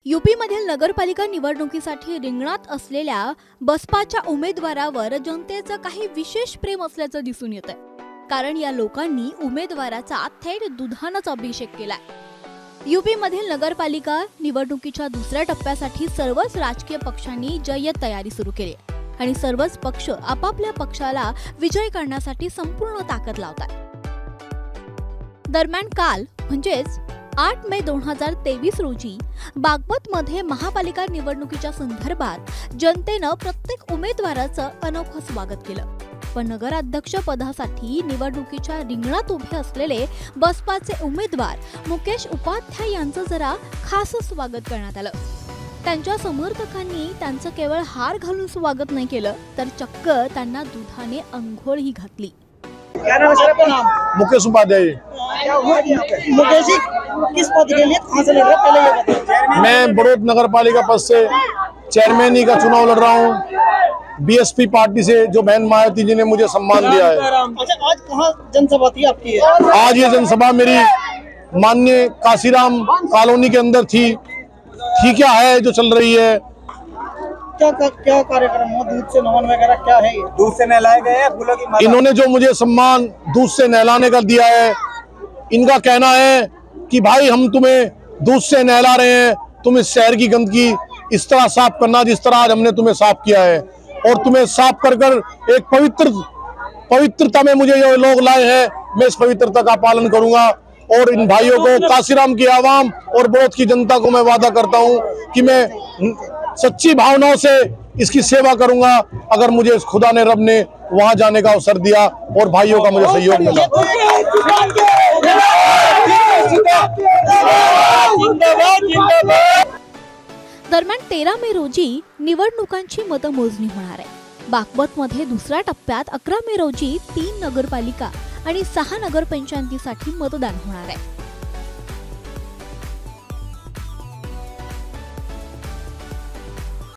यूपीमधील नगरपालिका निवडणुकीसाठी रिंगणात असलेल्या बसपाच्या उमेदवारावर जनतेचं काही विशेष प्रेम असल्याचं दिसून येतंय। कारण या लोकांनी उमेदवाराचा थेट दुधानच अभिषेक केलाय। यूपीमधील नगरपालिका निवडणुकीच्या दुसऱ्या टप्प्यासाठी सर्वच राजकीय पक्षांनी जय्यत तयारी सुरू केली आणि सर्वच पक्ष आपापल्या पक्षाला विजय करण्यासाठी संपूर्ण ताकद लावतात। दरम्यान काल म्हणजेच 8 मे 2023 रोजी बागमतमध्ये महापालिका निवडणुकीच्या संदर्भात जनतेनं प्रत्येक उमेदवाराचं अनोखं स्वागत केलं। पण नगराध्यक्ष पदासाठी निवडणुकीच्या रिंगणात उभे असलेले बसपाचे उमेदवार मुकेश उपाध्याय यांचं जरा खास स्वागत करण्यात आलं। त्यांच्या समर्थकांनी त्यांचं केवळ हार घालून स्वागत नाही केलं तर चक्क त्यांना दुधाने अंघोळही घातली। क्या नाम है सर आपका? नाम मुकेश उपाध्याय। मुकेश जी किस पद के लिए कहाँ से लड़ रहे हैं पहले ये बताइए। मैं बड़ौद नगर पालिका पद से चेयरमैन का चुनाव लड़ रहा हूँ। बीएसपी पार्टी से जो बहन मायावती जी ने मुझे सम्मान दिया है। अच्छा, आज कहाँ जनसभा थी आपकी? आज ये जनसभा मेरी माननीय काशीराम कॉलोनी के अंदर थी। ठीक है जो चल रही है। क्या कार्यक्रम हो? दूध से नमन वगैरह क्या है ये? दूध से नहलाए गए हैं फूलों की माला। इन्होंने जो मुझे सम्मान दूध से नहलाने का दिया है, इनका कहना है कि भाई हम तुम्हें दूध से नहला रहे हैं, तुम इस शहर की गंदगी इस तरह साफ करना जिस तरह आज हमने तुम्हें साफ किया है, और तुम्हें साफ कर कर एक पवित्रता में मुझे ये लोग लाए हैं। मैं इस पवित्रता का पालन करूंगा और इन भाइयों को, काशीराम की आवाम और बड़ौद की जनता को मैं वादा करता हूं कि मैं सच्ची भावनाओं से इसकी सेवा करूंगा। अगर मुझे खुदा ने रब ने वहां जाने का अवसर दिया और भाइयों का मुझे सहयोग मिला। दरम्यान 13 मे रोजी निवडणुकांची मतमोजणी होणार आहे। बागमतमध्ये दुसऱ्या टप्प्यात 11 मे रोजी 3 नगरपालिका आणि 6 नगरपंचायतीसाठी मतदान होणार आहे।